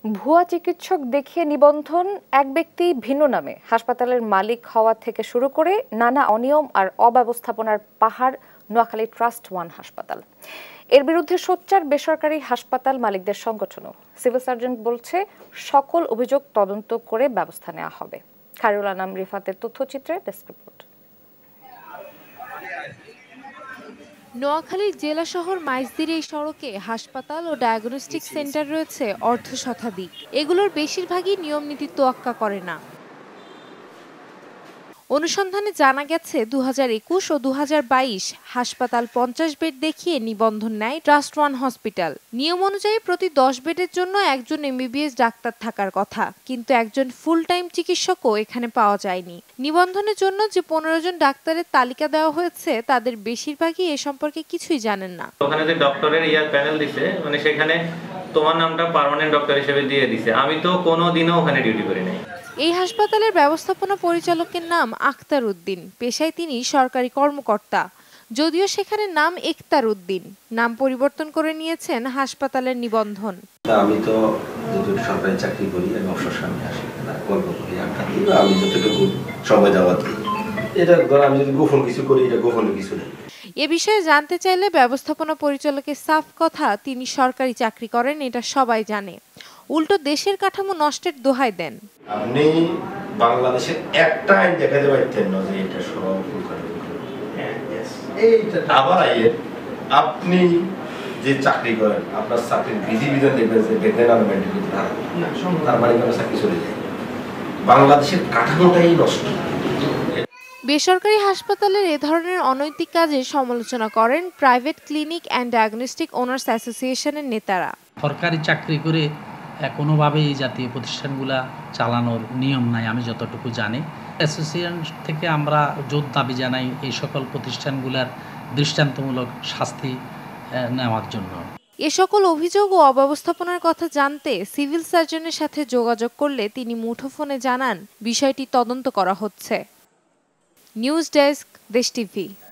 ভুয়া চিকিৎসক দেখিয়ে নিবন্ধন, এক ব্যক্তি ভিন্ন নামে হাসপাতালের মালিক হওয়া থেকে শুরু করে নানা অনিয়ম আর অব্যবস্থাপনার পাহাড় নোয়াখালী ট্রাস্ট ওয়ান হাসপাতাল। এর বিরুদ্ধে সোচ্চার বেসরকারি হাসপাতাল মালিকদের সংগঠনও। সিভিল সার্জন বলছে, সকল অভিযোগ তদন্ত করে ব্যবস্থা নেওয়া হবে। খায়রুল আনাম রিফাতের তথ্যচিত্রে ডেস্ক রিপোর্ট। নোয়াখালীর জেলা শহর মাইজদির এই সড়কে হাসপাতাল ও ডায়াগনস্টিক সেন্টার রয়েছে অর্ধ শতাধিক। এগুলোর বেশিরভাগই নিয়ম নীতি তোয়াক্কা করে না। অনুসন্ধানে জানা গেছে 2021 ও 2022 হাসপাতাল 50 বেড দেখিয়ে নিবন্ধন নেয় ট্রাস্ট ওয়ান হসপিটাল। নিয়ম অনুযায়ী প্রতি 10 বেডের জন্য একজন এমবিবিএস ডাক্তার থাকার কথা, কিন্তু একজন ফুল টাইম চিকিৎসকও এখানে পাওয়া যায়নি। নিবন্ধনের জন্য যে 15 জন ডাক্তারের তালিকা দেওয়া হয়েছে তাদের বেশিরভাগই এ সম্পর্কে কিছুই জানেন না। ওখানে যে ডক্টরের প্যানেল দিছে, মানে সেখানে তোমার নামটা পার্মানেন্ট ডক্টর হিসেবে দিয়ে দিছে। আমি তো কোনোদিনও ওখানে ডিউটি করি নাই। এই হাসপাতালের ব্যবস্থাপনা পরিচালকের নাম আখতার উদ্দিন। পেশায় তিনি সরকারি কর্মকর্তা, যদিও সেখানে নাম একতার উদ্দিন। নাম পরিবর্তন করে নিয়েছেন হাসপাতালের নিবন্ধন। আমি তো সরকারি চাকরি করি, অবসর সময়ে আসি, গল্প করি, আমি যতটুকু সময় দেওয়া এটা আমি যদি গোপন কিছু করি, এটা গোপন কিছু নেই। এ বিষয়ে জানতে চাইলে ব্যবস্থাপনা পরিচালকের সাফ কথা, তিনি সরকারি চাকরি করেন, এটা সবাই জানে। উল্টো দেশের কাঠামো নষ্টের দোহাই দেন। আপনি বাংলাদেশের একটা আইন দেখাতে পারতেন না যে এটা সব আবার আপনি যে চাকরি করেন, আপনার চাকরির বিধিবিধান দেখবেন যে বেতন আর মেনটেন করতে পারেন না, তার মানে কোনো চাকরি চলে যায়। বাংলাদেশের কাঠামোটাই নষ্ট। বেসরকারি হাসপাতালের এ ধরনের অনৈতিক কাজের সমালোচনা করেন private clinic and diagnostic owners অ্যাসোসিয়েশনের নেতারা। সরকারি চাকরি করে কোনোভাবেই এই জাতীয় প্রতিষ্ঠানগুলা চালানোর নিয়ম নাই আমি যতটুকু জানি। অ্যাসোসিয়েশন থেকে আমরা জোর দাবি জানাই এই সকল প্রতিষ্ঠানগুলার দৃষ্টান্তমূলক শাস্তি নেওয়ার জন্য। এ সকল অভিযোগ ও অব্যবস্থাপনার কথা জানতে সিভিল সার্জনের সাথে যোগাযোগ করলে তিনি মুঠোফোনে জানান বিষয়টি তদন্ত করা হচ্ছে। News desk, Desh TV.